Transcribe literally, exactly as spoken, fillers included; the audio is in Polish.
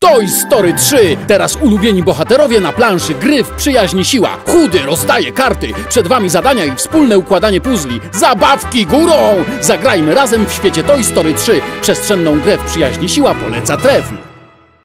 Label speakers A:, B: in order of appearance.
A: Toy Story trzy. Teraz ulubieni bohaterowie na planszy gry w przyjaźni siła. Chudy rozdaje karty. Przed wami zadania i wspólne układanie puzli. Zabawki górą! Zagrajmy razem w świecie Toy Story trzy. Przestrzenną grę w przyjaźni siła poleca Trefl.